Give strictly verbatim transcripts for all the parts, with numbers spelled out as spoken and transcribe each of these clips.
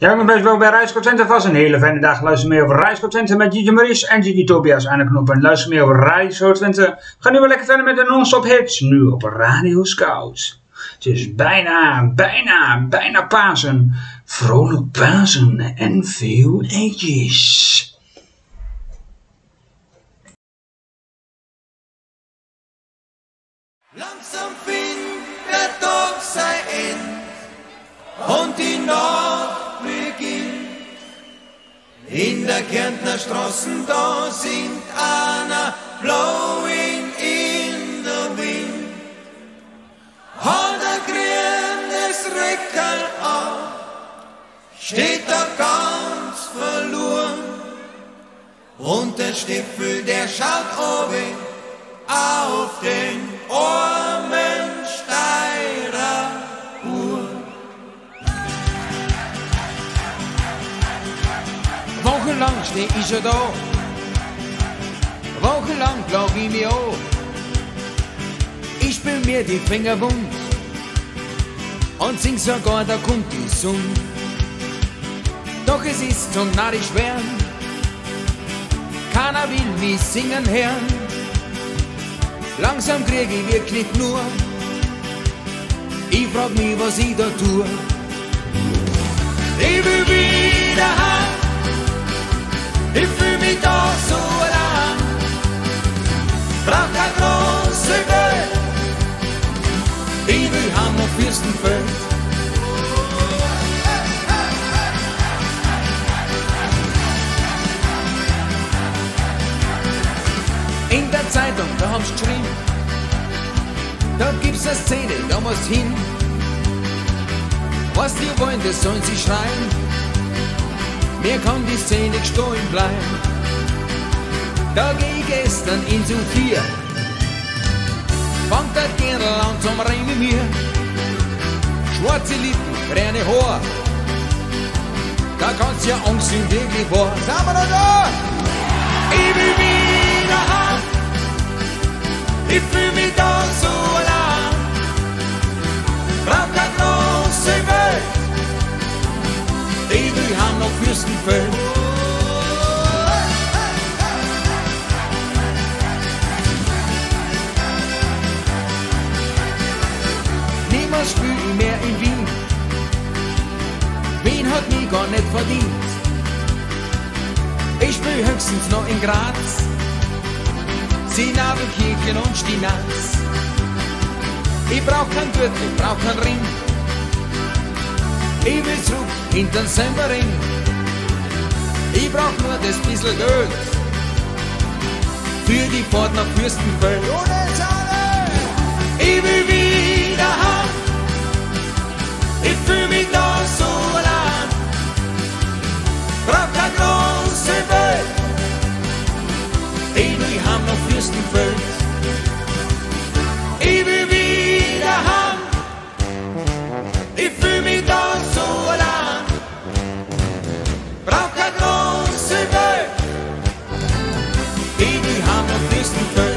Ja, ik ben best wel bij Reiscentrum vast. Een hele fijne dag. Luister mee over Reiscentrum met Gigi Maurice en Gigi Tobias aan de knoppen. Luister mee over Reiscentrum. We gaan nu wel lekker verder met de non-stop hits. Nu op Radio Scout. Het is bijna, bijna, bijna Pasen. Vrolijk Pasen en veel eetjes. Langsam findet der Tag sein End und die Nacht beginnt. In der Kärntner Straßen da singt einer blowing in the wind. Hat ein grünes Reckerl an, steht da ganz verloren. Und der Stiefel, der schaut oben auf den armen Steirer Uhr. Wochenlang steh ich schon da, wochenlang glaub ich mir an. Ich spül mir die Finger wund und sing sogar, da kommt die Sonne. Doch es ist zum narrisch werden, keiner will mich singen hören. Langsam krieg ich wirklich nur, ich frag mich, was ich da tue. Ich will wieder heim, ich fühl mich da so allein. Brauch keine große Welt, ich will heim nach Fürstenfeld. In der Zeitung, da haben sie geschrieben, da gibt's eine Szene, da musst hin. Was die wollen, das sollen sie schreien. Mir kann die Szene gestohlen bleiben. Da geh ich gestern in Sophia, fangt der Dirndl an zum Reden mit mir. Schwarze Lippen, grüne Haar, da kannst ja Angst in wirklich wahr. Sind wir noch da? ich will wieder heim, ich fühl mich da so allein. Brauch keine große Welt, ich will heim nach Fürstenfeld. Niemals spiel ich mehr in Wien, Wien hat mich gar nicht verdient. Ich spiel höchstens noch in Graz, Sinabelkirchen und Stinaz. Ich brauch kein Gürtel, ich brauch kein Ring, ich will zurück hinter den Semmering. Ich brauch nur das bissl Geld für die Fahrt nach Fürstenfeld. ich will wieder heim, ich fühl mich da so allein. Brauch keine große Welt, ich will heim nach Fürstenfeld. ich will wieder heim, ich fühl mich da so allein. Brauch keine große Welt, ich will heim nach Fürstenfeld.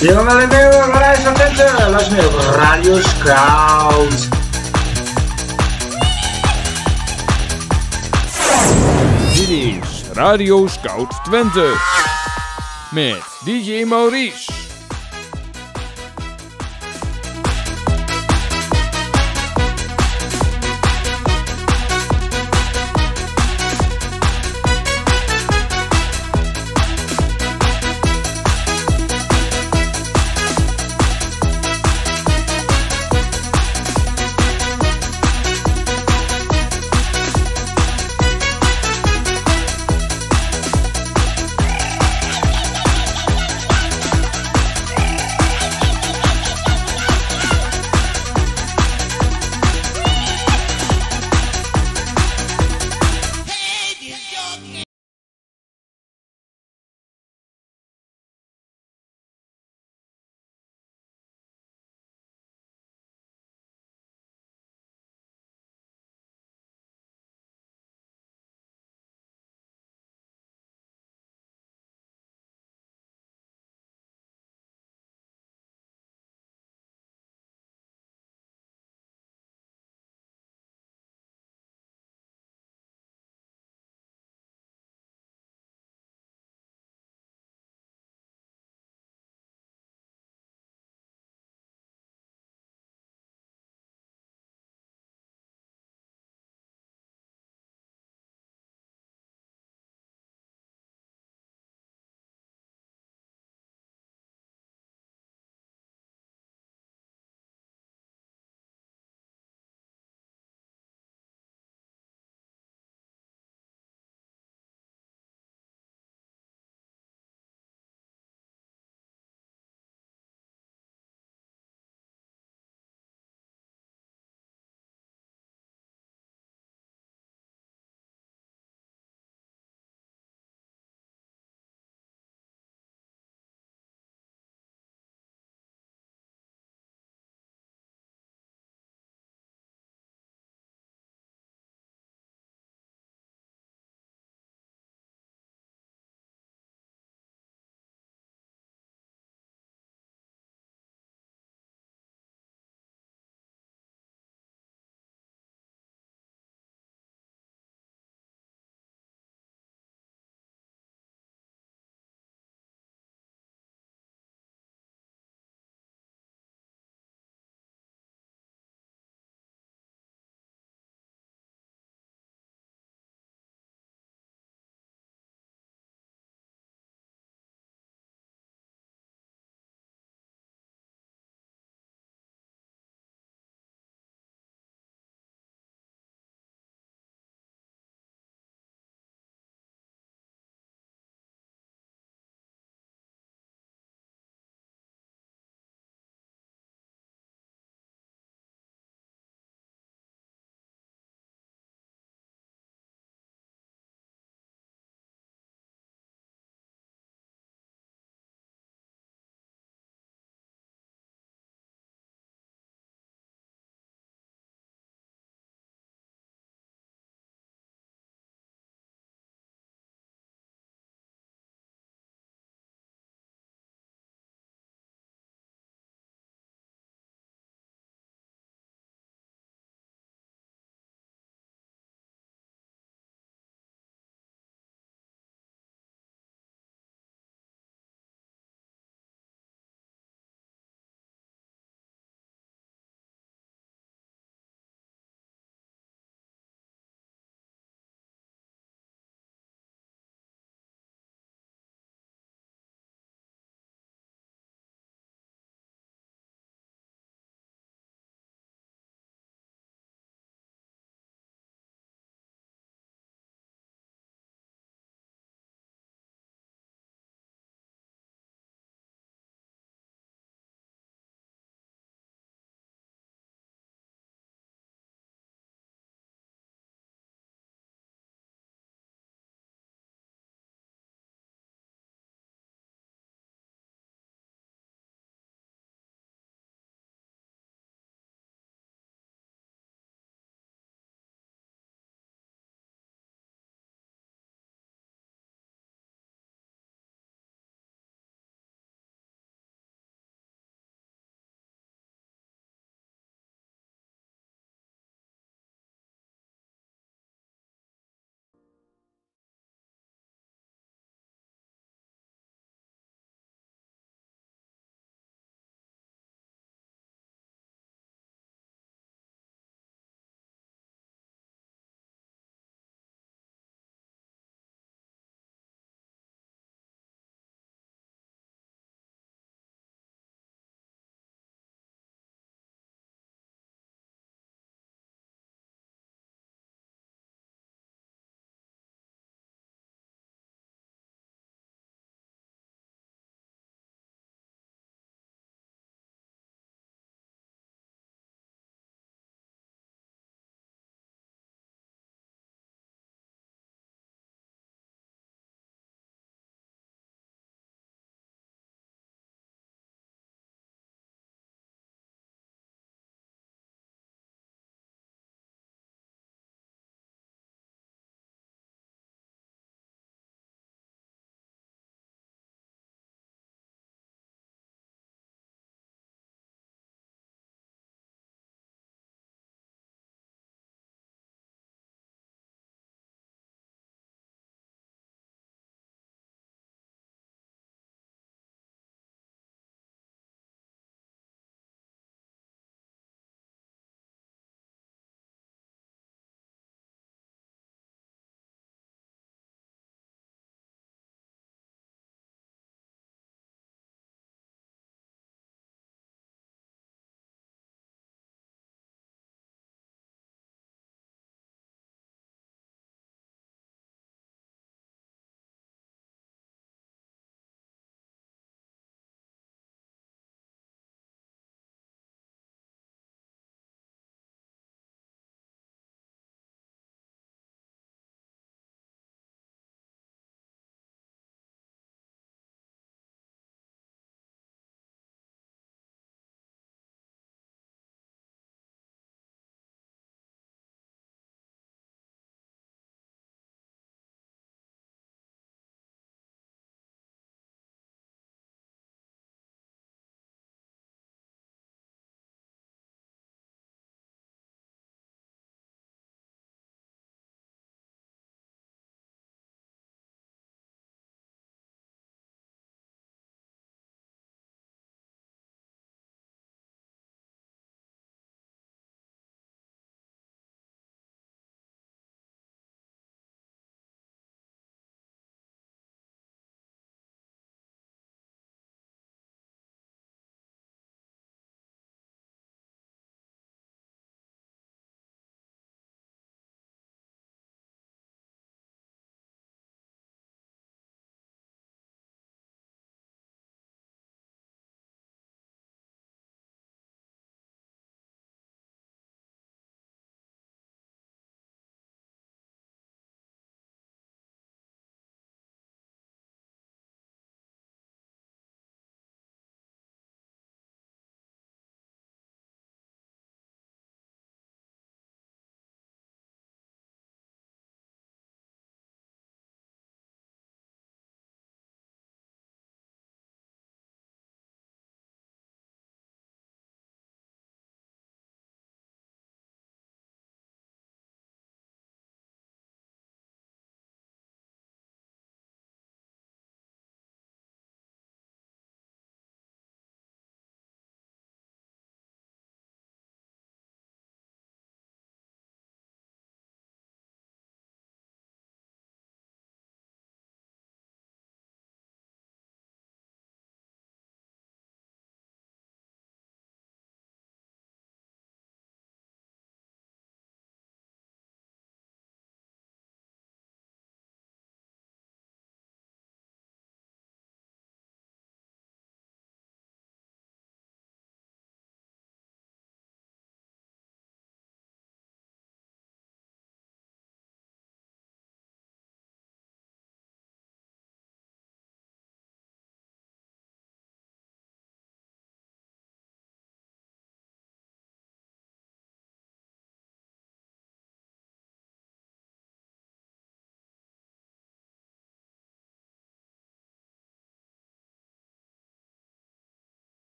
Je wil wel meer over Reis naar Twente. Luister meer op Radio Scout. Dit is Radio Scout Twente. Met D J Maurice.